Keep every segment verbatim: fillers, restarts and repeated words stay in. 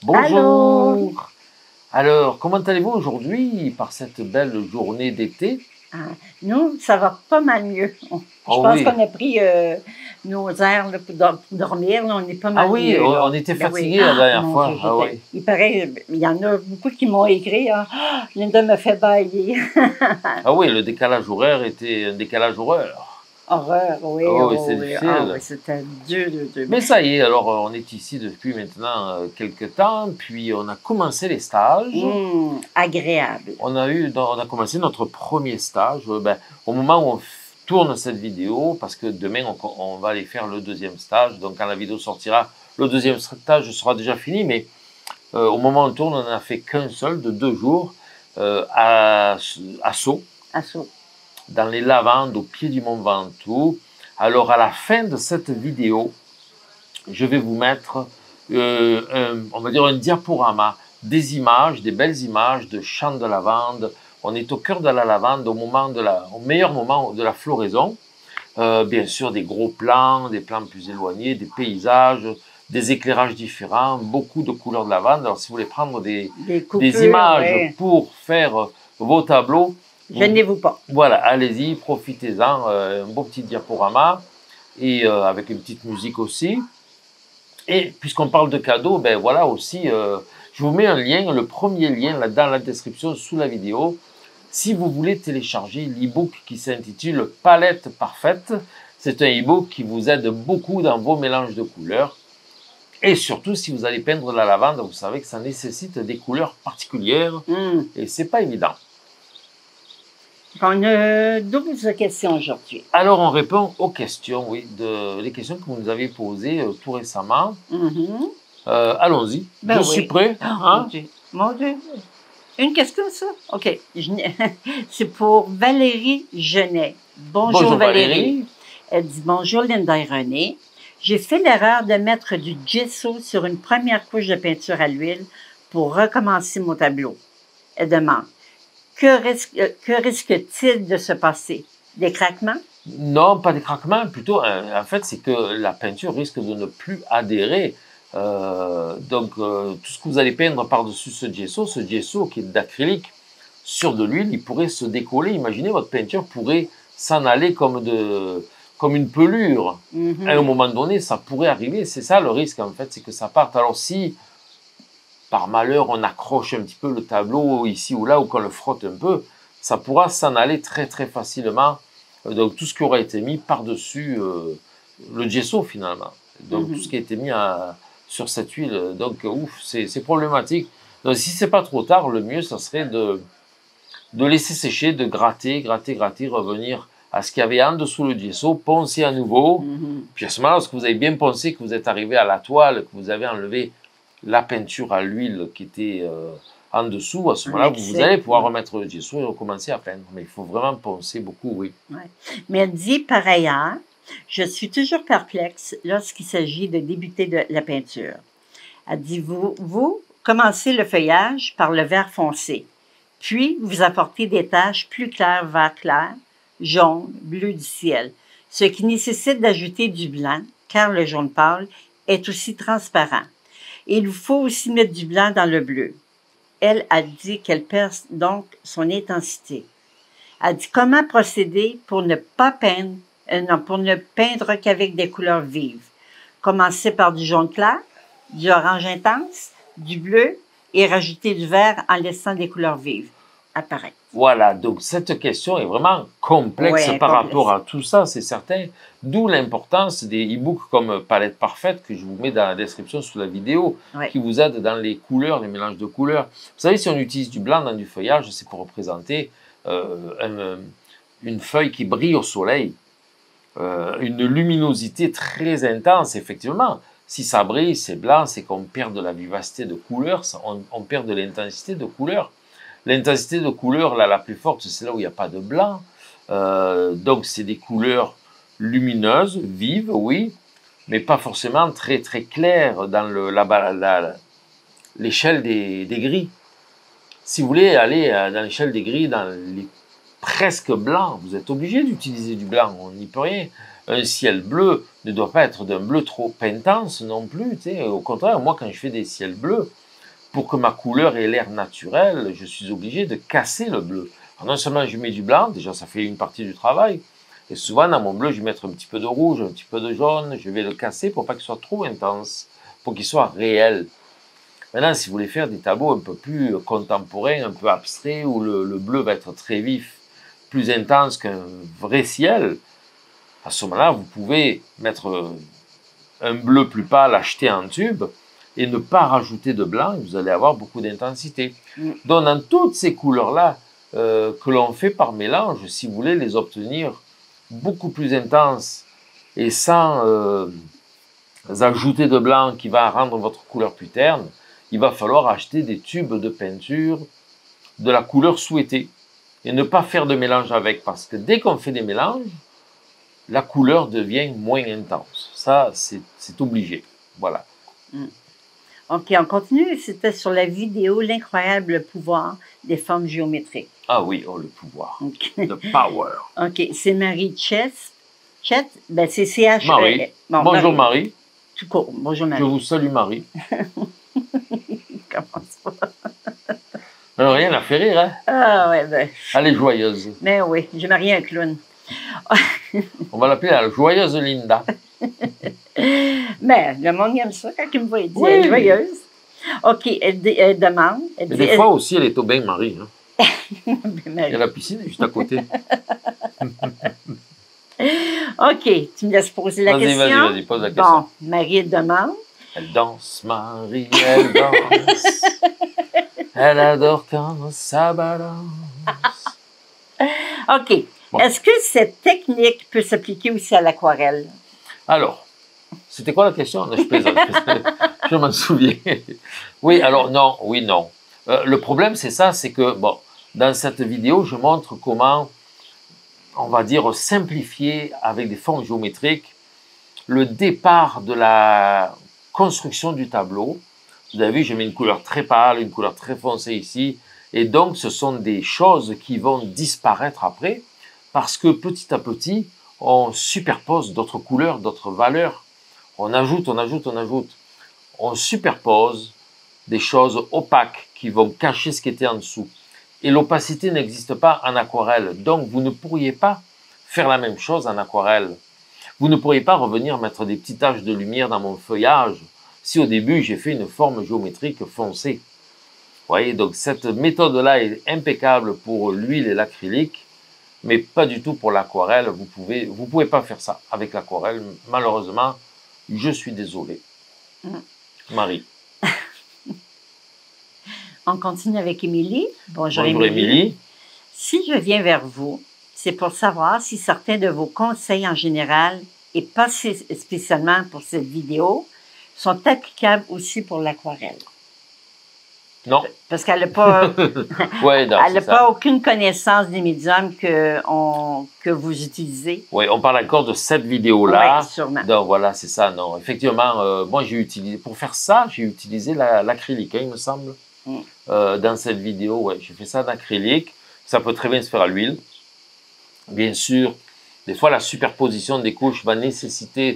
Bonjour. Allô. Alors, comment allez-vous aujourd'hui par cette belle journée d'été? Ah, nous, ça va pas mal mieux. On je Oh pense oui. qu'on a pris, heu, nos airs là pour dor pour dormir, là, on est pas Ah mal oui, mieux, on là. on était Ben oui. fatigués la dernière Mon fois. Dieu, Ah j'étais oui. il paraît, b il y en a beaucoup qui m'ont écrit, hein: «Linda me fait bâiller». Ah oui, le décalage horaire était un décalage horreur. Horreur, oui, Oh oui, oh c'est oui, ah oui, difficile. c'était dur, dur, dur. Mais ça y est, alors, heu, on est ici depuis maintenant, heu, quelque temps, puis on a commencé les stages. Mmh, agréable. On a eu dans on a commencé notre premier stage, heu, ben, au moment où on f tourne cette vidéo, parce que demain on com on va aller faire le deuxième stage, donc quand la vidéo sortira, le deuxième stage sera déjà fini, mais, heu, au moment où on tourne, on n'en a fait qu'un seul de deux jours, heu, à s à Sceaux. À Sceaux. Dans les Lavandes, au pied du mont Ventoux. Alors à la fin de cette vidéo, je vais vous mettre, heu, un on va dire un diaporama, des images, des belles images de champs de lavande. On est au cœur de la lavande au moment de la au meilleur moment de la floraison. Heu, bien sûr des gros plans, des plans plus éloignés, des paysages, des éclairages différents, beaucoup de couleurs de lavande. Alors si vous voulez prendre des Des des coupures, images ouais. pour faire vos tableaux, vous Gênez-vous pas. voilà, allez-y, profitez-en, heu, un beau petit diaporama et heu, avec une petite musique aussi. Et puisqu'on parle de cadeaux, ben voilà aussi, heu, je vous mets un lien, le premier lien là dans la description sous la vidéo. Si vous voulez télécharger l'e-book qui s'intitule Palette parfaite, c'est un e-book qui vous aide beaucoup dans vos mélanges de couleurs et surtout si vous allez peindre la lavande, vous savez que ça nécessite des couleurs particulières Mmh. et c'est pas évident. On a douze questions aujourd'hui. Alors on répond aux questions, oui, de les questions que vous nous avez posées, heu, tout récemment. Mmh mh. Heu, allons-y, je Ben suis oui. prêt, Mon hein? Dieu, mon Dieu. Une question ça? OK. Je n'ai c'est pour Valérie Genet. Bonjour Bonjour Valérie. Valérie. Elle dit: «Bonjour Linda et René. J'ai fait l'erreur de mettre du gesso sur une première couche de peinture à l'huile pour recommencer mon tableau». Elle demande: «Que risque heu, que risque-t-il de se passer? Des craquements?» Non, pas des craquements, plutôt, heu, en fait, c'est que la peinture risque de ne plus adhérer. Heu, donc, heu, tout ce que vous allez peindre par-dessus ce gesso, ce gesso qui est d'acrylique sur de l'huile, il pourrait se décoller. Imaginez votre peinture pourrait s'en aller comme de comme une pelure. Mmh À un mh. moment donné, ça pourrait arriver. C'est ça le risque en fait, c'est que ça parte. Alors si, par malheur, on accroche un petit peu le tableau ici ou là ou qu'on le frotte un peu, ça pourra s'en aller très, très facilement. Heu, donc tout ce qui aura été mis par-dessus, heu, le gesso finalement. Mmh Donc tout ce mh. qui a été mis à sur cette huile, heu, donc ouf, c'est c'est problématique. Donc si c'est pas trop tard, le mieux ça serait de de laisser sécher, de gratter, gratter, gratter, revenir à ce qu'il y avait en dessous le gesso, poncer à nouveau. Mmh mh. Puis à ce moment-là, lorsque vous avez bien poncé, que vous êtes arrivé à la toile, que vous avez enlevé la peinture à l'huile qui était, heu, en dessous, à ce En moment-là, vous vous allez excès, pouvoir ouais. remettre le gesso et recommencer à peindre. Mais il faut vraiment poncer beaucoup, oui. Ouais. Mais elle dit par ailleurs: «Je suis toujours perplexe lorsqu'il s'agit de débuter de la peinture». Elle dit: «Vous vous commencez le feuillage par le vert foncé, puis vous apportez des taches plus claires, vert clair, jaune, bleu du ciel, ce qui nécessite d'ajouter du blanc, car le jaune pâle est aussi transparent. Et il vous faut aussi mettre du blanc dans le bleu». Elle a dit qu'elle perd donc son intensité. Elle dit: «Comment procéder pour ne pas peindre, heu, non, pour ne peindre qu'avec des couleurs vives? Commencer par du jaune clair, du orange intense, du bleu et rajouter du vert en laissant des couleurs vives apparaître». Voilà, donc cette question est vraiment complexe Ouais, par rapport complexe. à tout ça, c'est certain. D'où l'importance des e-books comme Palette parfaite que je vous mets dans la description sous la vidéo, Ouais. qui vous aident dans les couleurs, les mélanges de couleurs. Vous savez, si on utilise du blanc dans du feuillage, c'est pour représenter, heu, un une feuille qui brille au soleil, heu, une luminosité très intense, effectivement. Si ça brille, c'est blanc, c'est qu'on perd de la vivacité de couleur, ça on on perd de l'intensité de couleur. L'intensité de couleur, là, la plus forte, c'est là où il y a pas de blanc. Heu, donc c'est des couleurs lumineuses, vives, oui, mais pas forcément très, très claires dans le la ba la l'échelle des des gris. Si vous voulez aller, heu, dans l'échelle des gris, dans les presque blancs, vous êtes obligé d'utiliser du blanc, on n'y peut rien. Un ciel bleu ne doit pas être d'un bleu trop intense non plus, tu sais? Au contraire, moi, quand je fais des ciels bleus, pour que ma couleur ait l'air naturelle, je suis obligé de casser le bleu. Alors non seulement je mets du blanc, déjà ça fait une partie du travail, et souvent dans mon bleu, je vais mettre un petit peu de rouge, un petit peu de jaune, je vais le casser pour pas qu'il soit trop intense, pour qu'il soit réel. Maintenant, si vous voulez faire des tableaux un peu plus contemporains, un peu abstraits, où le, le bleu va être très vif, plus intense qu'un vrai ciel, à ce moment-là, vous pouvez mettre un bleu plus pâle acheté en tube et ne pas rajouter de blanc, et vous allez avoir beaucoup d'intensité. Mm. Donc, dans toutes ces couleurs-là euh, que l'on fait par mélange, si vous voulez les obtenir beaucoup plus intenses et sans euh, ajouter de blanc qui va rendre votre couleur plus terne, il va falloir acheter des tubes de peinture de la couleur souhaitée et ne pas faire de mélange avec, parce que dès qu'on fait des mélanges, la couleur devient moins intense. Ça, c'est obligé. Voilà. Mm. OK, on continue. C'était sur la vidéo « L'incroyable pouvoir des formes géométriques ». Ah oui, oh, le pouvoir. Okay. Le power. OK, c'est Marie Chet. Chet, ben c'est C H E. Marie. Bon, bonjour Marie. Marie. Tout court. Bonjour Marie. Je vous salue Marie. Comment ça? Alors, rien à faire rire, hein? Ah ouais, ben. Elle est joyeuse. Mais oui, j'ai marié un clown. On va l'appeler la joyeuse Linda. Mais le monde aime ça quand il me voit dire oui. Elle est joyeuse. OK, elle, elle demande. Elle Mais dit, des elle... fois aussi, elle est au bain, Marie. Hein? Marie. Et la piscine est juste à côté. OK, tu me laisses poser la question. Vas-y, vas-y, vas-y, pose la question. Bon, Marie, elle demande. Elle danse, Marie, elle danse. Elle adore quand ça balance. OK. Bon. Est-ce que cette technique peut s'appliquer aussi à l'aquarelle? Alors, c'était quoi la question? Je plaisante. Je m'en souviens. Oui, alors non, oui, non. Euh, le problème, c'est ça, c'est que, bon, dans cette vidéo, je montre comment, on va dire, simplifier avec des formes géométriques le départ de la construction du tableau. Vous avez vu, j'ai mis une couleur très pâle, une couleur très foncée ici, et donc ce sont des choses qui vont disparaître après, parce que petit à petit, on superpose d'autres couleurs, d'autres valeurs. On ajoute, on ajoute, on ajoute. On superpose des choses opaques qui vont cacher ce qui était en dessous. Et l'opacité n'existe pas en aquarelle. Donc, vous ne pourriez pas faire la même chose en aquarelle. Vous ne pourriez pas revenir mettre des petites taches de lumière dans mon feuillage si au début, j'ai fait une forme géométrique foncée. Vous voyez, donc cette méthode-là est impeccable pour l'huile et l'acrylique, mais pas du tout pour l'aquarelle. Vous pouvez, vous pouvez pas faire ça avec l'aquarelle. Malheureusement, je suis désolé. Mmh. Marie. On continue avec Émilie. Bonjour, Bonjour Émilie. Si je viens vers vous, c'est pour savoir si certains de vos conseils en général, et pas spécialement pour cette vidéo, sont applicables aussi pour l'aquarelle. Non. Parce qu'elle n'a pas, ouais, non, elle n'a pas aucune connaissance des médiums que, on, que vous utilisez. Oui, on parle encore de cette vidéo-là. Oui, sûrement. Donc voilà, c'est ça. Non, effectivement, euh, moi j'ai utilisé, pour faire ça, j'ai utilisé l'acrylique, la, hein, il me semble. Mm. Euh, dans cette vidéo, ouais, j'ai fait ça d'acrylique. Ça peut très bien se faire à l'huile. Bien sûr, des fois la superposition des couches va nécessiter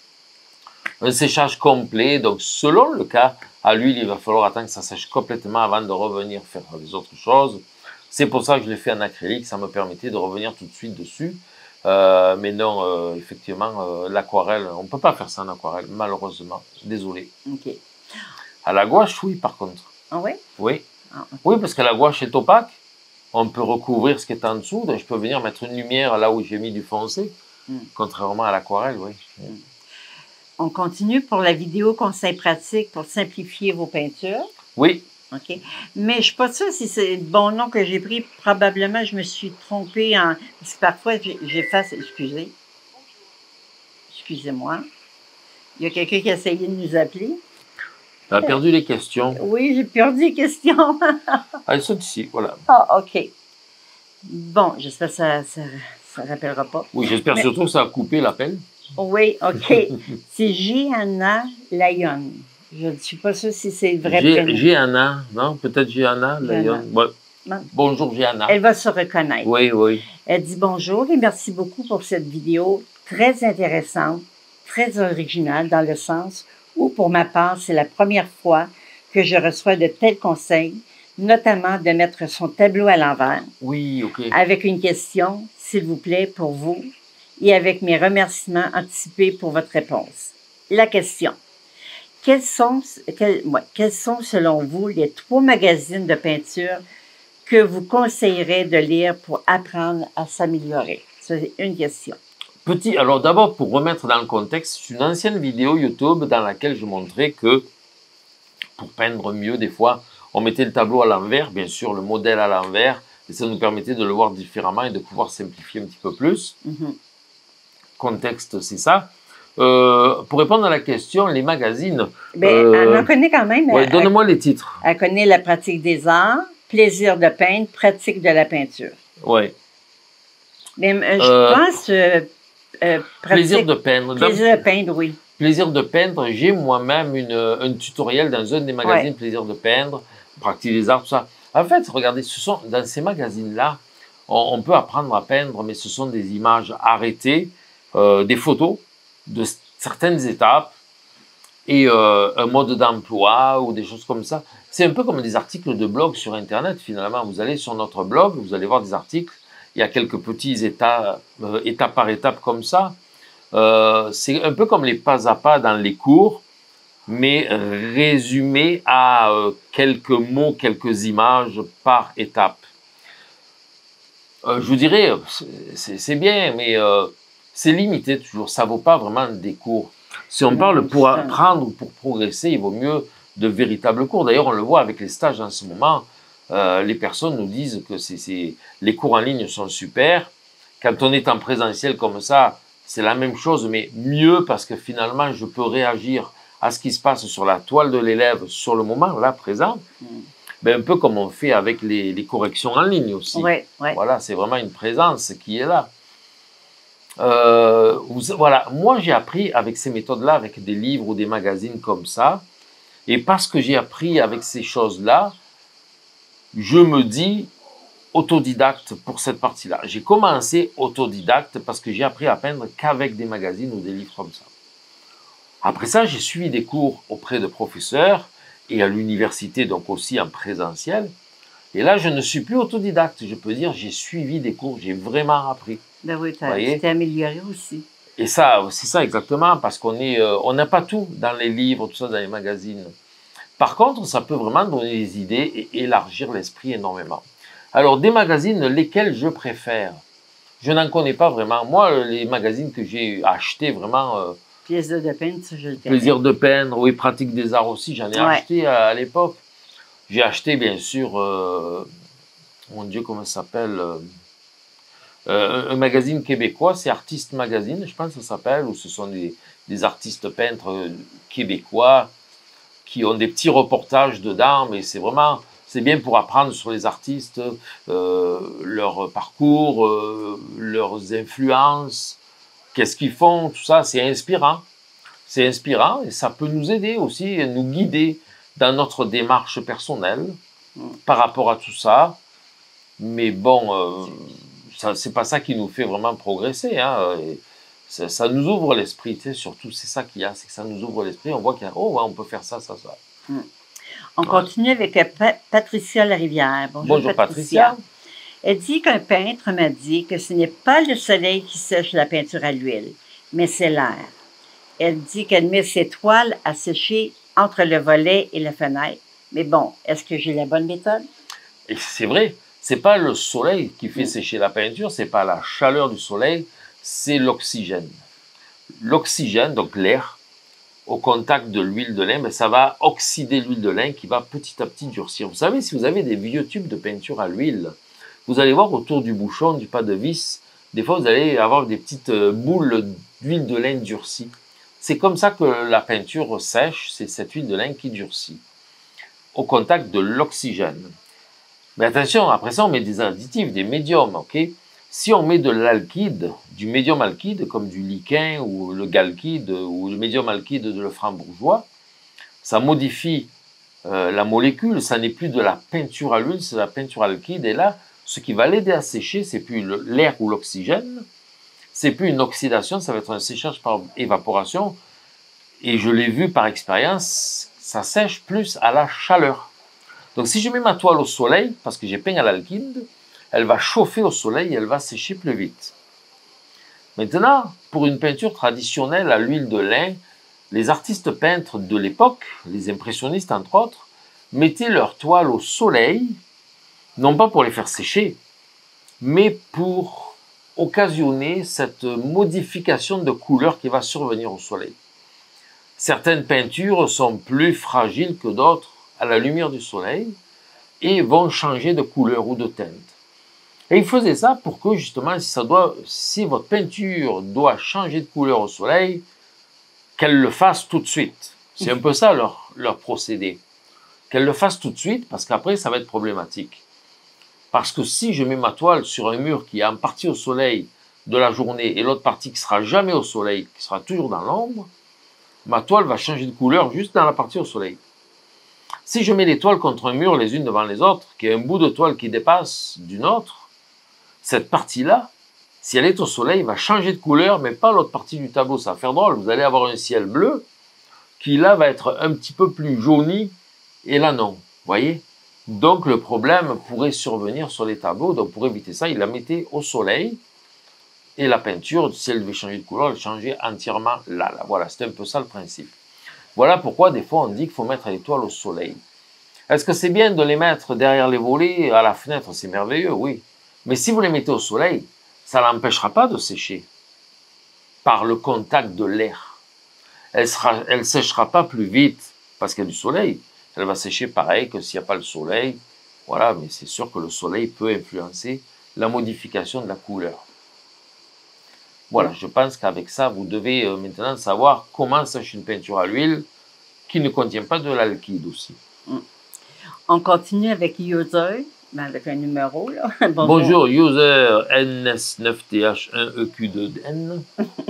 un séchage complet. Donc selon le cas, à l'huile, il va falloir attendre que ça sèche complètement avant de revenir faire les autres choses. C'est pour ça que je l'ai fait en acrylique. Ça me permettait de revenir tout de suite dessus. Euh, mais non, euh, effectivement, euh, l'aquarelle, on ne peut pas faire ça en aquarelle, malheureusement. Désolé. OK. À la gouache, oui, par contre. Ah oui? Oui. Ah, okay. Oui, parce que la gouache est opaque. On peut recouvrir ce qui est en dessous. Donc, je peux venir mettre une lumière là où j'ai mis du foncé. Mm. Contrairement à l'aquarelle, oui. Mm. On continue pour la vidéo conseils pratiques pour simplifier vos peintures. Oui. OK. Mais je ne suis pas sûre si c'est le bon nom que j'ai pris. Probablement, je me suis trompée en... Parce que parfois, j'efface... Excusez. Excusez-moi. Il y a quelqu'un qui a essayé de nous appeler. Tu as perdu les questions. Oui, j'ai perdu les questions. Elles sont ici, voilà. Ah, OK. Bon, j'espère que ça ne rappellera pas. Oui, j'espère Mais... surtout que ça a coupé l'appel. Oui, OK. C'est Gianna Lyon. Je ne suis pas sûre si c'est vrai. Gianna, non? Peut-être Gianna Lyon. Ouais. Bonjour, Gianna. Elle va se reconnaître. Oui, oui. Elle dit bonjour et merci beaucoup pour cette vidéo très intéressante, très originale dans le sens où, pour ma part, c'est la première fois que je reçois de tels conseils, notamment de mettre son tableau à l'envers. Oui, ok. Avec une question, s'il vous plaît, pour vous, et avec mes remerciements anticipés pour votre réponse. La question. Quels sont, quels, ouais, quels sont, selon vous, les trois magazines de peinture que vous conseillerez de lire pour apprendre à s'améliorer? C'est une question. Petit, alors d'abord, pour remettre dans le contexte, c'est une ancienne vidéo YouTube dans laquelle je montrais que pour peindre mieux, des fois, on mettait le tableau à l'envers, bien sûr, le modèle à l'envers, et ça nous permettait de le voir différemment et de pouvoir simplifier un petit peu plus. Mm-hmm. Contexte, c'est ça. Euh, pour répondre à la question, les magazines... Bien, euh, elle en connaît quand même. Ouais, donne-moi les titres. Elle connaît La pratique des arts, Plaisir de peindre, Pratique de la peinture. Oui. Mais euh, je Euh, pense... Euh, euh, pratique, plaisir de peindre. Plaisir de peindre, oui. Plaisir de peindre, j'ai moi-même une, un tutoriel dans un des magazines Ouais. Plaisir de peindre, Pratique des arts, tout ça. En fait, regardez, ce sont, dans ces magazines-là, on, on peut apprendre à peindre, mais ce sont des images arrêtées, euh, des photos de certaines étapes et euh, un mode d'emploi ou des choses comme ça. C'est un peu comme des articles de blog sur Internet, finalement. Vous allez sur notre blog, vous allez voir des articles, il y a quelques petits états, euh, étape par étape comme ça. Euh, c'est un peu comme les pas à pas dans les cours, mais euh, résumé à euh, quelques mots, quelques images par étape. Euh, je vous dirais, c'est bien, mais euh, c'est limité toujours. Ça ne vaut pas vraiment des cours. Si on parle pour apprendre ou pour progresser, il vaut mieux de véritables cours. D'ailleurs, on le voit avec les stages en ce moment. Euh, les personnes nous disent que c'est, c'est, les cours en ligne sont super. Quand on est en présentiel comme ça, c'est la même chose, mais mieux parce que finalement, je peux réagir à ce qui se passe sur la toile de l'élève sur le moment, là, présent. Mm. Ben, un peu comme on fait avec les, les corrections en ligne aussi. Ouais, ouais. Voilà, c'est vraiment une présence qui est là. Euh, vous, voilà, moi j'ai appris avec ces méthodes-là, avec des livres ou des magazines comme ça, et parce que j'ai appris avec ces choses-là, je me dis autodidacte pour cette partie-là. J'ai commencé autodidacte parce que j'ai appris à peindre qu'avec des magazines ou des livres comme ça. Après ça, j'ai suivi des cours auprès de professeurs et à l'université, donc aussi en présentiel. Et là, je ne suis plus autodidacte. Je peux dire, j'ai suivi des cours, j'ai vraiment appris. Ben oui, tu t'es amélioré aussi. Et ça, c'est ça exactement, parce qu'on est, euh, on n'a pas tout dans les livres, tout ça, dans les magazines. Par contre, ça peut vraiment donner des idées et élargir l'esprit énormément. Alors, des magazines, lesquels je préfère? Je n'en connais pas vraiment. Moi, les magazines que j'ai achetés vraiment... Euh, Plaisir de peindre, ça, je le connais. Plaisir de peindre, oui, Pratique des arts aussi, j'en ai ouais. acheté à, à l'époque. J'ai acheté, bien sûr, euh, mon Dieu, comment ça s'appelle euh, euh, un magazine québécois, c'est Artiste Magazine, je pense que ça s'appelle, où ce sont des, des artistes peintres québécois qui ont des petits reportages dedans, mais c'est vraiment... C'est bien pour apprendre sur les artistes, euh, leur parcours, euh, leurs influences, qu'est-ce qu'ils font, tout ça, c'est inspirant. C'est inspirant et ça peut nous aider aussi, nous guider dans notre démarche personnelle par rapport à tout ça. Mais bon, euh, ça, c'est pas ça qui nous fait vraiment progresser. Hein, et ça, ça nous ouvre l'esprit, tu sais, surtout, c'est ça qu'il y a, c'est que ça nous ouvre l'esprit. On voit qu'il y a, oh, ouais, on peut faire ça, ça, ça. Mm. On ouais. continue avec Patricia Larivière. Bonjour, Bonjour Patricia. Patricia. Elle dit qu'un peintre m'a dit que ce n'est pas le soleil qui sèche la peinture à l'huile, mais c'est l'air. Elle dit qu'elle met ses toiles à sécher entre le volet et la fenêtre. Mais bon, est-ce que j'ai la bonne méthode? Et c'est vrai, c'est pas le soleil qui fait mmh. sécher la peinture, c'est pas la chaleur du soleil, c'est l'oxygène. L'oxygène, donc l'air, au contact de l'huile de lin, ben ça va oxyder l'huile de lin qui va petit à petit durcir. Vous savez, si vous avez des vieux tubes de peinture à l'huile, vous allez voir autour du bouchon, du pas de vis, des fois vous allez avoir des petites boules d'huile de lin durcie. C'est comme ça que la peinture sèche, c'est cette huile de lin qui durcit, au contact de l'oxygène. Mais attention, après ça on met des additifs, des médiums, ok? Si on met de l'alkyd, du médium alkyd, comme du liquin ou le galkyd ou le médium alkyd de le franc-bourgeois, ça modifie euh, la molécule, ça n'est plus de la peinture à l'huile, c'est de la peinture alkyd. Et là, ce qui va l'aider à sécher, c'est plus l'air ou l'oxygène, c'est plus une oxydation, ça va être un séchage par évaporation. Et je l'ai vu par expérience, ça sèche plus à la chaleur. Donc si je mets ma toile au soleil, parce que j'ai peint à l'alkyd, elle va chauffer au soleil et elle va sécher plus vite. Maintenant, pour une peinture traditionnelle à l'huile de lin, les artistes peintres de l'époque, les impressionnistes entre autres, mettaient leurs toiles au soleil, non pas pour les faire sécher, mais pour occasionner cette modification de couleur qui va survenir au soleil. Certaines peintures sont plus fragiles que d'autres à la lumière du soleil et vont changer de couleur ou de teinte. Et il faisait ça pour que justement, si, ça doit, si votre peinture doit changer de couleur au soleil, qu'elle le fasse tout de suite. C'est un peu ça leur, leur procédé. Qu'elle le fasse tout de suite parce qu'après, ça va être problématique. Parce que si je mets ma toile sur un mur qui est en partie au soleil de la journée et l'autre partie qui sera jamais au soleil, qui sera toujours dans l'ombre, ma toile va changer de couleur juste dans la partie au soleil. Si je mets les toiles contre un mur les unes devant les autres, qu'il y a un bout de toile qui dépasse d'une autre, cette partie-là, si elle est au soleil, va changer de couleur, mais pas l'autre partie du tableau. Ça va faire drôle. Vous allez avoir un ciel bleu qui, là, va être un petit peu plus jauni, et là, non. Vous voyez? Donc, le problème pourrait survenir sur les tableaux. Donc, pour éviter ça, il la mettait au soleil, et la peinture, si elle devait changer de couleur, elle changeait entièrement là. là. Voilà, c'est un peu ça le principe. Voilà pourquoi, des fois, on dit qu'il faut mettre les toiles au soleil. Est-ce que c'est bien de les mettre derrière les volets, à la fenêtre? C'est merveilleux, oui. Mais si vous les mettez au soleil, ça ne l'empêchera pas de sécher par le contact de l'air. Elle ne elle séchera pas plus vite parce qu'il y a du soleil. Elle va sécher pareil que s'il n'y a pas le soleil. Voilà, mais c'est sûr que le soleil peut influencer la modification de la couleur. Voilà, je pense qu'avec ça, vous devez euh, maintenant savoir comment sèche une peinture à l'huile qui ne contient pas de l'alkyd aussi. On continue avec user, avec un numéro. Là. Bonjour, Bonjour user N S neuf T H un E Q deux N.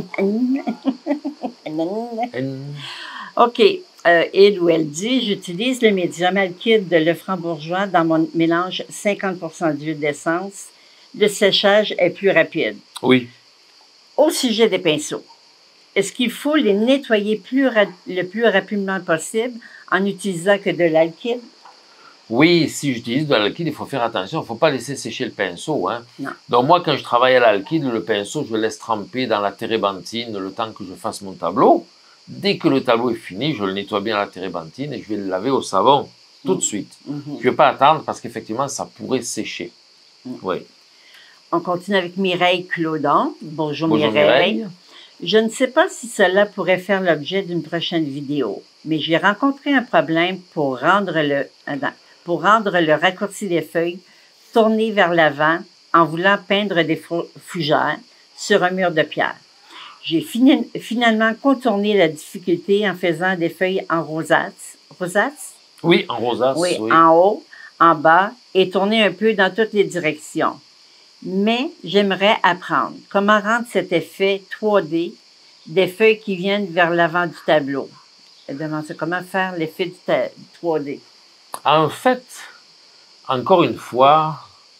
N. OK. Euh, il ou elle dit, j'utilise le médium alkyd de Lefranc-Bourgeois dans mon mélange cinquante pour cent d'huile d'essence. Le séchage est plus rapide. Oui. Au sujet des pinceaux, est-ce qu'il faut les nettoyer plus le plus rapidement possible en utilisant que de l'alkyd? Oui, si j'utilise de l'alkyd, il faut faire attention. Il ne faut pas laisser sécher le pinceau. Hein. Non. Donc moi, quand je travaille à l'alkyd, le pinceau, je le laisse tremper dans la térébenthine le temps que je fasse mon tableau. Dès que le tableau est fini, je le nettoie bien à la térébenthine et je vais le laver au savon tout mmh. de suite. Mmh. Je ne vais pas attendre parce qu'effectivement, ça pourrait sécher. Mmh. Oui. On continue avec Mireille Claudon. Bonjour, Bonjour Mireille. Mireille. Je ne sais pas si cela pourrait faire l'objet d'une prochaine vidéo, mais j'ai rencontré un problème pour rendre le, pour rendre le raccourci des feuilles tourné vers l'avant en voulant peindre des fougères sur un mur de pierre. J'ai fini, finalement contourné la difficulté en faisant des feuilles en rosace. Rosace? Oui, en rosace. Oui, oui, en haut, en bas et tourner un peu dans toutes les directions. Mais j'aimerais apprendre comment rendre cet effet trois D des feuilles qui viennent vers l'avant du tableau. Elle demande comment faire l'effet du trois D. En fait, encore une fois,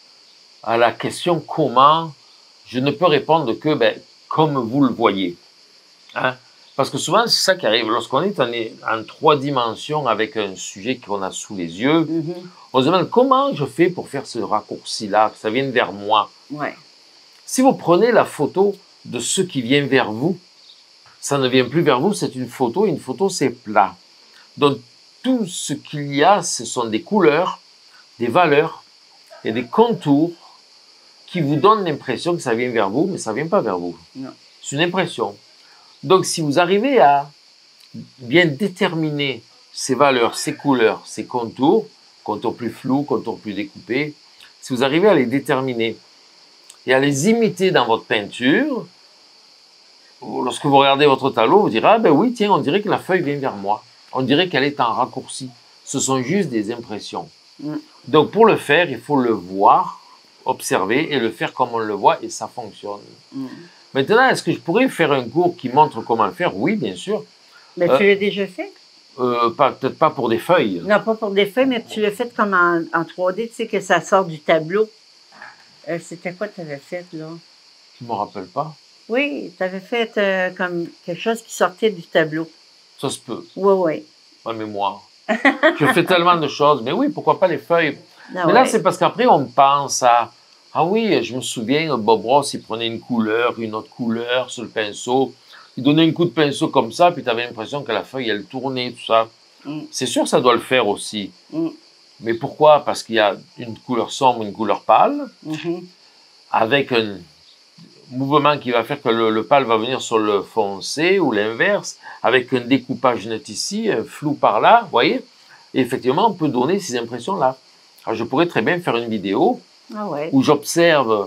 à la question comment, je ne peux répondre que ben, comme vous le voyez. Hein? Parce que souvent, c'est ça qui arrive. Lorsqu'on est en, en trois dimensions avec un sujet qu'on a sous les yeux, mm-hmm. on se demande comment je fais pour faire ce raccourci-là, que ça vienne vers moi. Ouais. Si vous prenez la photo de ce qui vient vers vous, ça ne vient plus vers vous, c'est une photo. Une photo, c'est plat. Donc, tout ce qu'il y a, ce sont des couleurs, des valeurs et des contours qui vous donnent l'impression que ça vient vers vous, mais ça ne vient pas vers vous. C'est une impression. Donc, si vous arrivez à bien déterminer ces valeurs, ces couleurs, ces contours, contours plus flous, contours plus découpés, si vous arrivez à les déterminer et à les imiter dans votre peinture, lorsque vous regardez votre tableau, vous direz « Ah ben oui, tiens, on dirait que la feuille vient vers moi. On dirait qu'elle est en raccourci. » Ce sont juste des impressions. Mm. Donc, pour le faire, il faut le voir, observer et le faire comme on le voit et ça fonctionne. Mm. Maintenant, est-ce que je pourrais faire un cours qui montre comment le faire? Oui, bien sûr. Mais euh, tu l'as déjà fait? euh, Peut-être pas pour des feuilles. Non, pas pour des feuilles, mais tu l'as fait comme en, en trois D, tu sais, que ça sort du tableau. Euh, C'était quoi que tu avais fait, là? Je ne me rappelle pas. Oui, tu avais fait euh, comme quelque chose qui sortait du tableau. Ça se peut. Oui, oui. ma mémoire. Je fais tellement de choses. Mais oui, pourquoi pas les feuilles? Ah Mais là, ouais. c'est parce qu'après, on pense à... Ah oui, je me souviens, Bob Ross, il prenait une couleur, une autre couleur sur le pinceau. Il donnait un coup de pinceau comme ça, puis tu avais l'impression que la feuille, elle tournait, tout ça. Mm. C'est sûr, ça doit le faire aussi. Mm. Mais pourquoi? Parce qu'il y a une couleur sombre, une couleur pâle, Mhm. avec un mouvement qui va faire que le, le pâle va venir sur le foncé ou l'inverse, avec un découpage net ici, un flou par là, vous voyez? Et effectivement, on peut donner ces impressions-là. Alors, je pourrais très bien faire une vidéo Ah ouais. où j'observe,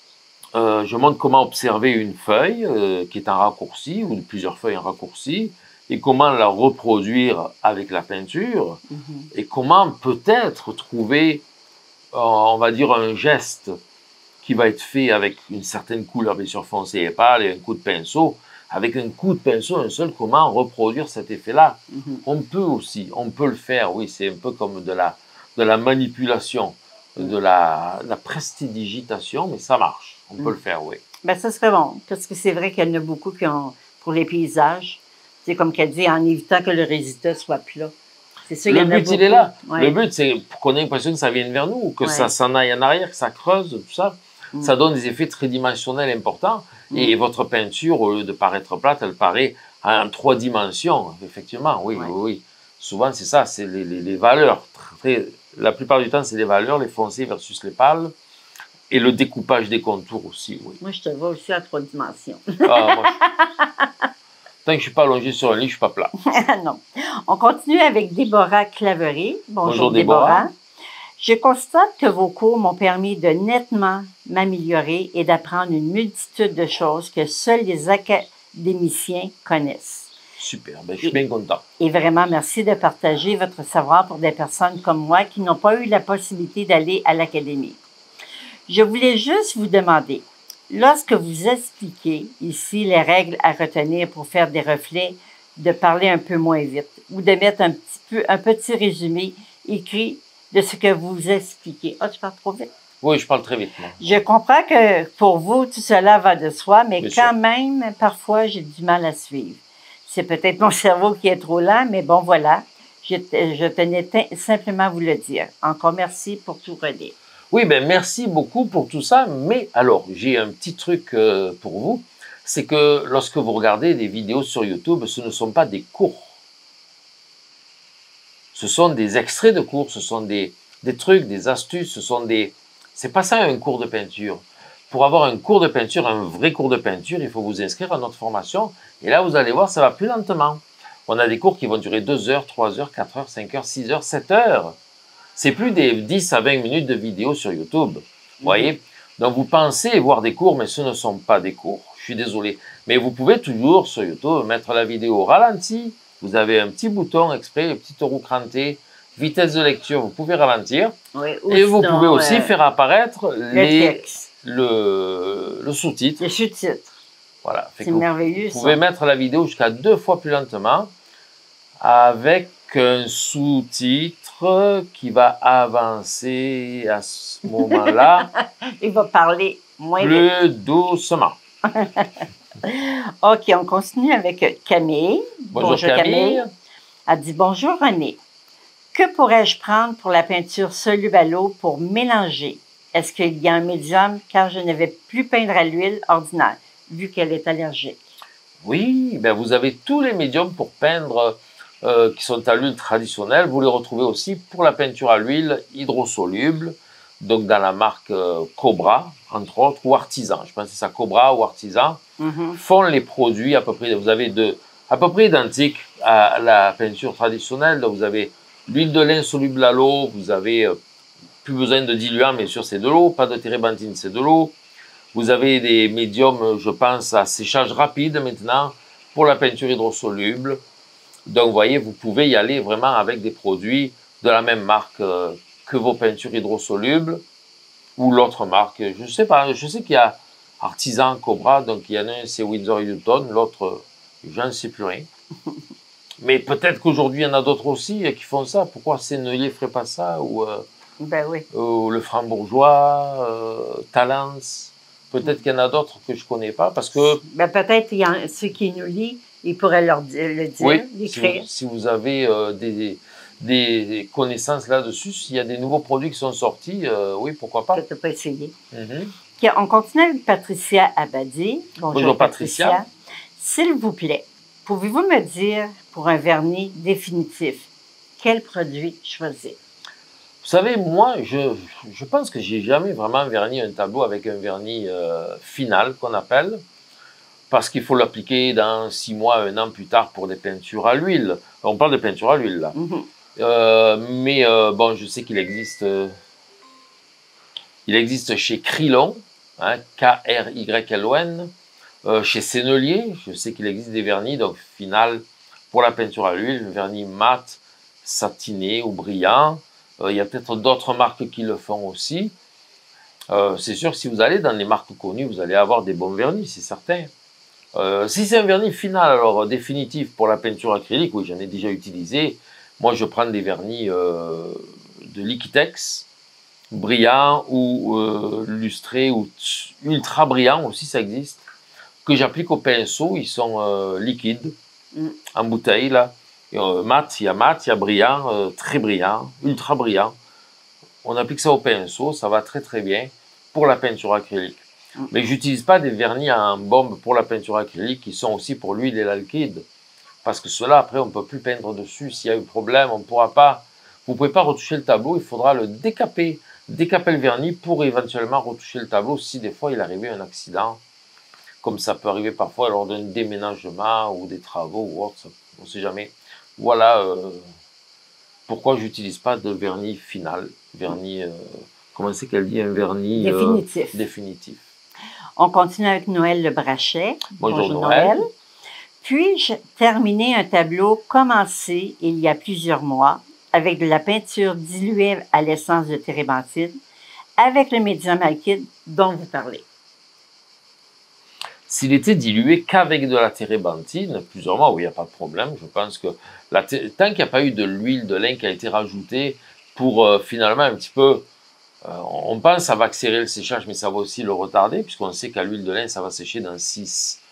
euh, je montre comment observer une feuille euh, qui est en raccourci, ou plusieurs feuilles en raccourci, et comment la reproduire avec la peinture, Mhm. et comment peut-être trouver, euh, on va dire, un geste qui va être fait avec une certaine couleur, bien sûr foncée et pâle, et un coup de pinceau. Avec un coup de pinceau, un seul, comment reproduire cet effet-là? Mhm. On peut aussi, on peut le faire, oui, c'est un peu comme de la, de la manipulation, de la, de la prestidigitation, mais ça marche, on peut Mm. le faire, oui. Ben, ça serait bon, parce que c'est vrai qu'il y en a beaucoup qui ont, pour les paysages, c'est comme qu'elle dit, en évitant que le résultat soit plat. C'est ça, il y Le en a but, beaucoup. il est là. Ouais. Le but, c'est qu'on ait l'impression que ça vienne vers nous, que Ouais. ça s'en aille en arrière, que ça creuse, tout ça. Mm. Ça donne des effets tridimensionnels importants. Mm. Et votre peinture, au lieu de paraître plate, elle paraît en trois dimensions, effectivement. Oui, Ouais. oui, oui. Souvent, c'est ça, c'est les, les, les valeurs. Très, la plupart du temps, c'est les valeurs, les foncés versus les pâles. Et le découpage des contours aussi, oui. Moi, je te vois aussi à trois dimensions. Ah, moi, je... Tant que je ne suis pas allongé sur un lit, je ne suis pas plat. Non. On continue avec Déborah Claverie. Bonjour, Bonjour, Déborah. Déborah. Je constate que vos cours m'ont permis de nettement m'améliorer et d'apprendre une multitude de choses que seuls les académiciens connaissent. Super, ben, je suis bien content. Et vraiment, merci de partager votre savoir pour des personnes comme moi qui n'ont pas eu la possibilité d'aller à l'académie. Je voulais juste vous demander, lorsque vous expliquez ici les règles à retenir pour faire des reflets, de parler un peu moins vite ou de mettre un petit peu un petit résumé écrit de ce que vous expliquez. Ah, tu parles trop vite. Oui, je parle très vite, moi. Je comprends que pour vous, tout cela va de soi, mais Bien quand sûr. même, parfois, j'ai du mal à suivre. C'est peut-être mon cerveau qui est trop lent, mais bon, voilà. Je, je tenais simplement à vous le dire. Encore merci pour tout relire. Oui, ben merci beaucoup pour tout ça. Mais alors, j'ai un petit truc euh, pour vous. C'est que lorsque vous regardez des vidéos sur YouTube, ce ne sont pas des cours. Ce sont des extraits de cours, ce sont des, des trucs, des astuces, ce sont des... C'est pas ça un cours de peinture. Pour avoir un cours de peinture, un vrai cours de peinture, il faut vous inscrire à notre formation. Et là, vous allez voir, ça va plus lentement. On a des cours qui vont durer deux heures, trois heures, quatre heures, cinq heures, six heures, sept heures. C'est plus des dix à vingt minutes de vidéos sur YouTube. Vous voyez? Donc, vous pensez voir des cours, mais ce ne sont pas des cours. Je suis désolé. Mais vous pouvez toujours, sur YouTube, mettre la vidéo au ralenti. Vous avez un petit bouton exprès, une petite roue crantée, vitesse de lecture, vous pouvez ralentir. Oui, et vous sinon, pouvez aussi euh, faire apparaître le les, texte, le, le sous-titre. le sous-titre. Voilà. Fait C'est que vous, merveilleux, vous pouvez ça. mettre la vidéo jusqu'à deux fois plus lentement avec un sous-titre qui va avancer à ce moment-là Il va parler moins vite. plus doucement. OK, on continue avec Camille. Bonjour, Camille. Elle dit « Bonjour René. Que pourrais-je prendre pour la peinture soluble à l'eau pour mélanger? Est-ce qu'il y a un médium car je ne vais plus peindre à l'huile ordinaire, vu qu'elle est allergique? » Oui, ben vous avez tous les médiums pour peindre euh, qui sont à l'huile traditionnelle. Vous les retrouvez aussi pour la peinture à l'huile hydrosoluble, donc dans la marque euh, Cobra, entre autres, ou Artisan. Je pense que c'est ça, Cobra ou Artisan, Mm-hmm. font les produits à peu près, vous avez de, à peu près identiques à la peinture traditionnelle. Donc vous avez l'huile de lin soluble à l'eau, vous avez euh, plus besoin de diluant, bien sûr c'est de l'eau, pas de térébenthine, c'est de l'eau. Vous avez des médiums, je pense, à séchage rapide maintenant pour la peinture hydrosoluble. Donc, vous voyez, vous pouvez y aller vraiment avec des produits de la même marque euh, que vos peintures hydrosolubles ou l'autre marque. Je ne sais pas, je sais qu'il y a Artisan, Cobra, donc il y en a un, c'est Winsor et Newton, l'autre, je ne sais plus rien. Mais peut-être qu'aujourd'hui, il y en a d'autres aussi qui font ça. Pourquoi Sennelier ne ferait pas ça? Ou, euh, Ben oui. ou le Frambourgeois, euh, Talence. Peut-être qu'il y en a d'autres que je ne connais pas parce que... Ben peut-être il y en a ceux qui nous lisent Il pourrait leur dire, le dire, Oui, si l'écrire. vous, si vous avez euh, des, des connaissances là-dessus, s'il y a des nouveaux produits qui sont sortis, euh, oui, pourquoi Que pas. tu n'as pas essayé. Mhm. OK, on continue avec Patricia Abadi. Bonjour, Bonjour, Patricia. Patricia. S'il vous plaît, pouvez-vous me dire, pour un vernis définitif, quel produit choisir? Vous savez, moi, je, je pense que j'ai jamais vraiment verni un tableau avec un vernis euh, final, qu'on appelle, parce qu'il faut l'appliquer dans six mois, un an plus tard pour des peintures à l'huile. On parle de peinture à l'huile, là. Mhm. Euh, mais euh, bon, je sais qu'il existe, euh, il existe chez Krylon, hein, K R Y L O N, euh, chez Sennelier, je sais qu'il existe des vernis, donc final pour la peinture à l'huile, vernis mat, satiné ou brillant. Euh, il y a peut-être d'autres marques qui le font aussi. Euh, c'est sûr que si vous allez dans les marques connues, vous allez avoir des bons vernis, c'est certain. Euh, si c'est un vernis final, alors définitif pour la peinture acrylique, oui, j'en ai déjà utilisé. Moi, je prends des vernis euh, de Liquitex, brillants ou euh, lustrés ou ultra brillants aussi, ça existe, que j'applique au pinceau. Ils sont euh, liquides, Mm. en bouteille, là. Et, euh, mat, il y a mat, il y a brillant, euh, très brillant, ultra brillant. On applique ça au pinceau, ça va très très bien pour la peinture acrylique. Mm. Mais j'utilise pas des vernis en bombe pour la peinture acrylique qui sont aussi pour l'huile et l'alkyd. Parce que cela, après, on ne peut plus peindre dessus. S'il y a eu problème, on ne pourra pas. Vous ne pouvez pas retoucher le tableau, il faudra le décaper. Décaper le vernis pour éventuellement retoucher le tableau si des fois il arrivait un accident. Comme ça peut arriver parfois lors d'un déménagement ou des travaux ou autre, on ne sait jamais. Voilà euh, pourquoi je n'utilise pas de vernis final. Vernis, euh, comment c'est qu'elle dit, un vernis euh, Définitif. définitif. On continue avec Noël Le Brachet. Bonjour, Bonjour Noël. Noël. Puis-je terminer un tableau commencé il y a plusieurs mois avec de la peinture diluée à l'essence de térébenthine avec le médium alkyd dont vous parlez? S'il était dilué qu'avec de la térébenthine, plusieurs mois, oui, il n'y a pas de problème. Je pense que la tant qu'il n'y a pas eu de l'huile de lin qui a été rajoutée pour euh, finalement un petit peu, euh, on pense que ça va accélérer le séchage, mais ça va aussi le retarder, puisqu'on sait qu'à l'huile de lin, ça va sécher dans six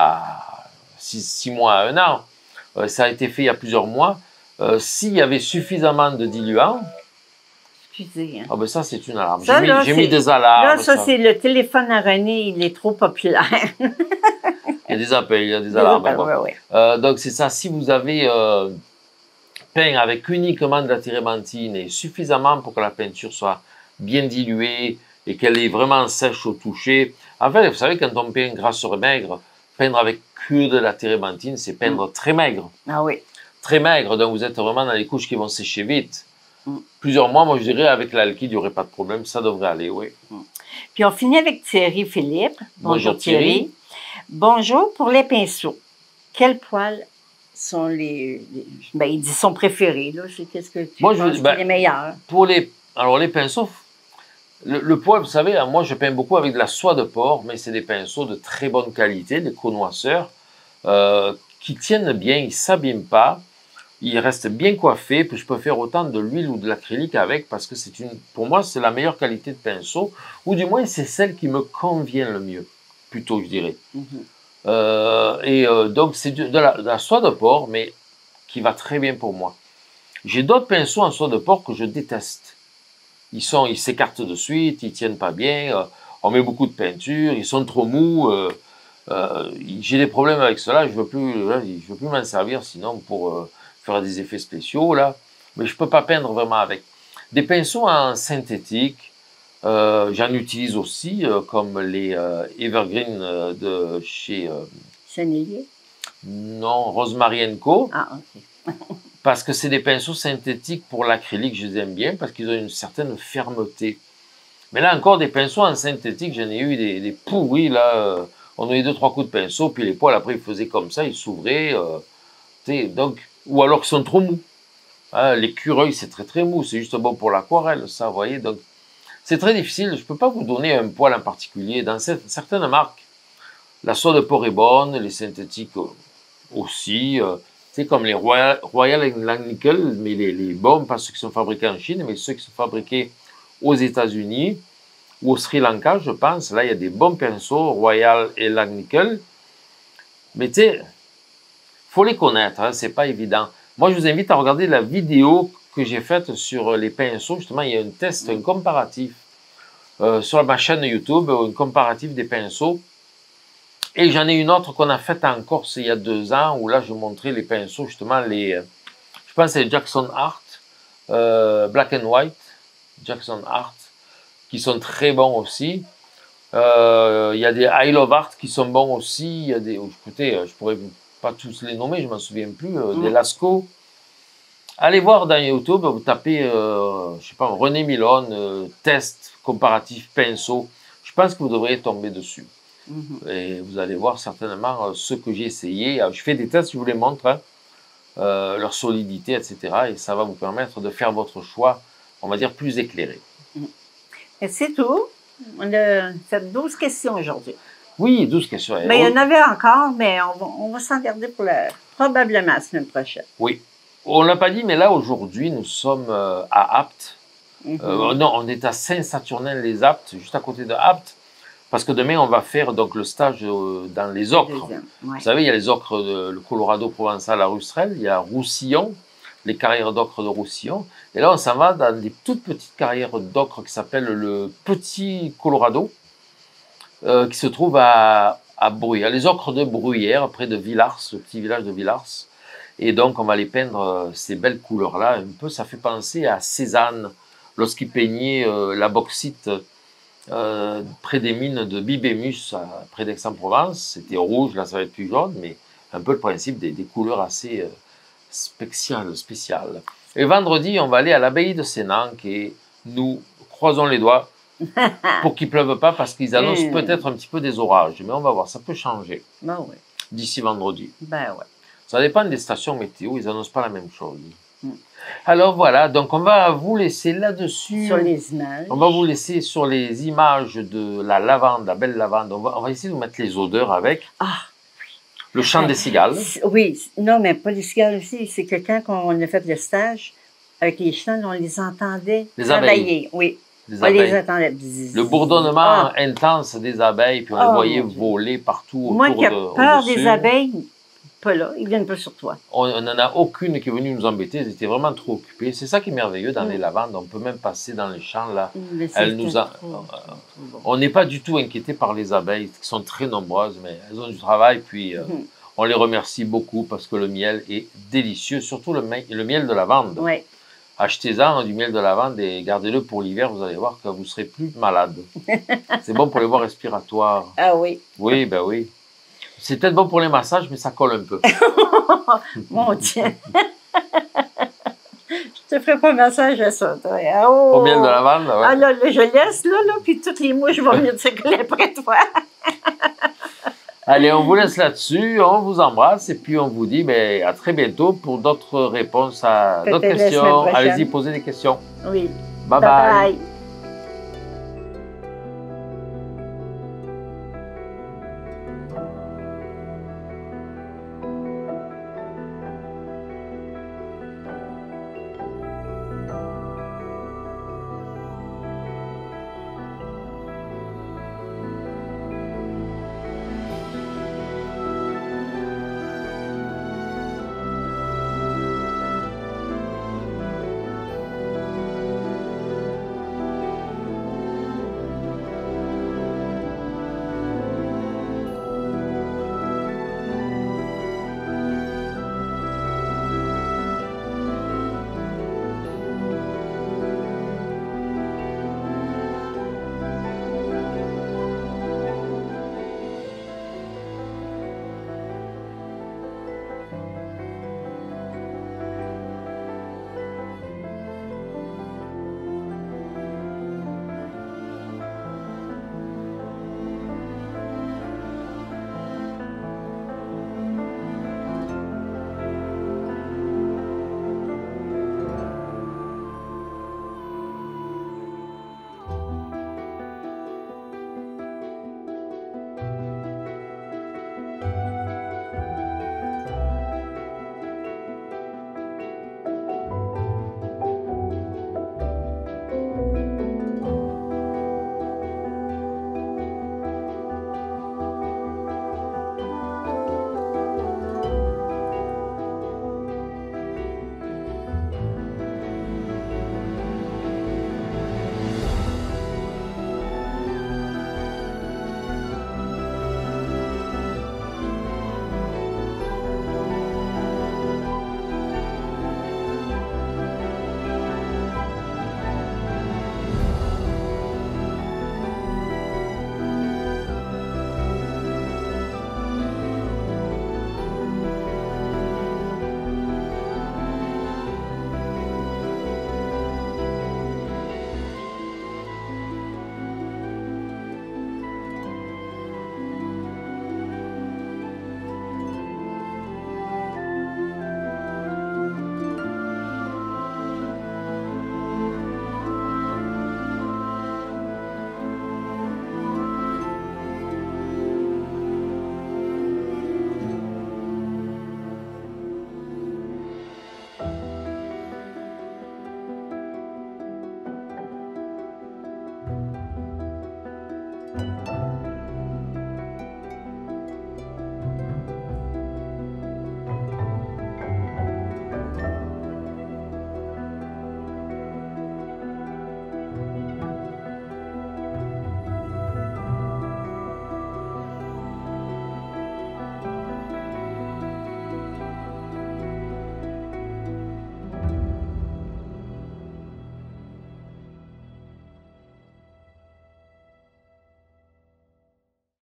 à six mois à un an. Euh, ça a été fait il y a plusieurs mois. Euh, S'il y avait suffisamment de diluant, Excusez. Hein. Ah ben ça, c'est une alarme. J'ai mis, mis des alarmes. Là, ça, ça. c'est le téléphone à René, il est trop populaire. Il y a des appels, il y a des, des alarmes. Appels, bon. ouais, ouais. Euh, donc, c'est ça. Si vous avez euh, peint avec uniquement de la térébenthine et suffisamment pour que la peinture soit bien diluée et qu'elle est vraiment sèche au toucher. En fait, vous savez, quand on peint grasseur maigre, peindre avec que de la térébenthine, c'est peindre mm. très maigre. Ah oui. Très maigre, donc vous êtes vraiment dans les couches qui vont sécher vite. Plusieurs mois, moi je dirais avec l'alkyd, il n'y aurait pas de problème, ça devrait aller, oui. Puis on finit avec Thierry Philippe. Bonjour, Bonjour Thierry. Thierry. Bonjour, pour les pinceaux, quels poils sont les, les ben, il dit son préféré, là, c'est qu'est-ce que tu moi, penses je, ben, les meilleurs? Pour les, alors les pinceaux, le, le poil, vous savez, moi je peins beaucoup avec de la soie de porc, mais c'est des pinceaux de très bonne qualité, des connoisseurs, euh, qui tiennent bien, ils ne s'abîment pas. Il reste bien coiffé, puis je peux faire autant de l'huile ou de l'acrylique avec parce que c'est une, pour moi, c'est la meilleure qualité de pinceau, ou du moins c'est celle qui me convient le mieux, plutôt je dirais. Mm-hmm. euh, et euh, donc c'est de, de, de la soie de porc, mais qui va très bien pour moi. J'ai d'autres pinceaux en soie de porc que je déteste. Ils sont, ils s'écartent de suite, ils tiennent pas bien, euh, on met beaucoup de peinture, ils sont trop mous. Euh, euh, j'ai des problèmes avec cela, je veux plus, je veux plus m'en servir sinon pour euh, faire des effets spéciaux là, mais je peux pas peindre vraiment avec. Des pinceaux en synthétique, euh, j'en utilise aussi, euh, comme les euh, Evergreen euh, de chez... Euh, Sennelier? Non, Rosemary and Co. Ah, ok. Parce que c'est des pinceaux synthétiques pour l'acrylique, je les aime bien, parce qu'ils ont une certaine fermeté. Mais là encore, des pinceaux en synthétique, j'en ai eu des, des pourris, là, euh, on a eu deux, trois coups de pinceau, puis les poils, après, ils faisaient comme ça, ils s'ouvraient, euh, donc... Ou alors qu'ils sont trop mous. Hein, l'écureuil, c'est très très mou. C'est juste bon pour l'aquarelle, ça, vous voyez. Donc, c'est très difficile. Je ne peux pas vous donner un poil en particulier. Dans cette, certaines marques, la soie de porc est bonne, les synthétiques aussi. Euh, c'est comme les Royal, Royal Langnickel, mais les, les bons, pas ceux qui sont fabriqués en Chine, mais ceux qui sont fabriqués aux États-Unis ou au Sri Lanka, je pense. Là, il y a des bons pinceaux, Royal et Langnickel. Mais tu sais, faut les connaître, hein, c'est pas évident. Moi, je vous invite à regarder la vidéo que j'ai faite sur les pinceaux. Justement, il y a un test, un comparatif euh, sur ma chaîne YouTube, un comparatif des pinceaux. Et j'en ai une autre qu'on a faite en Corse il y a deux ans, où là, je montrais les pinceaux, justement, les, je pense que c'est les Jackson Art, euh, Black and White, Jackson Art, qui sont très bons aussi. Euh, il y a des I Love Art qui sont bons aussi. Il y a des, écoutez, je pourrais pas tous les nommer, je m'en souviens plus. Euh, mmh. Des Lascaux. Allez voir dans YouTube, vous tapez, euh, je sais pas, René Milone, euh, test comparatif pinceau. Je pense que vous devriez tomber dessus. Mmh. Et vous allez voir certainement euh, ce que j'ai essayé. Alors, je fais des tests, je vous les montre, hein, euh, leur solidité, et cetera. Et ça va vous permettre de faire votre choix, on va dire, plus éclairé. Mmh. Et c'est tout. On a fait douze questions aujourd'hui. Oui, douze questions. Mais il y en avait encore, mais on va, on va s'en garder pour la, probablement la semaine prochaine. Oui. On ne l'a pas dit, mais là, aujourd'hui, nous sommes euh, à Apt. Mm-hmm. euh, non, on est à Saint-Saturnin-les-Aptes, juste à côté de Apt. Parce que demain, on va faire donc, le stage euh, dans les ocres. Ouais. Vous savez, il y a les ocres, de, le Colorado provençal à Rustrel, il y a Roussillon, les carrières d'ocre de Roussillon. Et là, on s'en va dans des toutes petites carrières d'ocre qui s'appellent le Petit Colorado, euh, qui se trouve à, à Bruyères, les ocres de Bruyères, près de Villars, le petit village de Villars. Et donc, on va les peindre euh, ces belles couleurs-là. Un peu, ça fait penser à Cézanne, lorsqu'il peignait euh, la bauxite euh, près des mines de Bibémus, près d'Aix-en-Provence. C'était rouge, là, ça va être plus jaune, mais un peu le principe des, des couleurs assez... Euh, spécial, spécial. Et vendredi, on va aller à l'abbaye de Sénanque et nous croisons les doigts pour qu'il ne pleuve pas parce qu'ils annoncent mmh. peut-être un petit peu des orages. Mais on va voir, ça peut changer ben ouais. d'ici vendredi. Ben ouais. Ça dépend des stations météo, ils n'annoncent pas la même chose. Mmh. Alors voilà, donc on va vous laisser là-dessus. Sur les images. On va vous laisser sur les images de la lavande, la belle lavande. On va, on va essayer de vous mettre les odeurs avec. Ah! Le chant des cigales. Oui, non, mais pas les cigales aussi. C'est que quand on a fait le stage, avec les chants, on les entendait les travailler. Abeilles. Oui, les on abeilles. les entendait. Le bourdonnement ah. intense des abeilles, puis on oh, les voyait voler partout autour de... Moi qui ai peur des abeilles, pas là, ils viennent pas sur toi. On n'en a aucune qui est venue nous embêter, elles étaient vraiment trop occupées. C'est ça qui est merveilleux dans mm. les lavandes, on peut même passer dans les champs, là. Mm, elles nous a... trop, euh, bon. On n'est pas du tout inquiété par les abeilles, qui sont très nombreuses, mais elles ont du travail, puis... Euh, mm. On les remercie beaucoup parce que le miel est délicieux, surtout le, le miel de lavande. Oui. Achetez-en du miel de lavande et gardez-le pour l'hiver, vous allez voir que vous ne serez plus malade. C'est bon pour les voies respiratoires. Ah oui. Oui, ben oui. C'est peut-être bon pour les massages, mais ça colle un peu. Mon Dieu. Je te ferai pas un massage à ça, toi. Oh. Au miel de lavande, ouais. Ah là, là, je laisse, là, là, puis toutes les mouches vont venir se coller après toi. Allez, on vous laisse là-dessus, on vous embrasse et puis on vous dit ben, à très bientôt pour d'autres réponses à d'autres questions. Allez-y, posez des questions. Oui. Bye bye. bye, bye.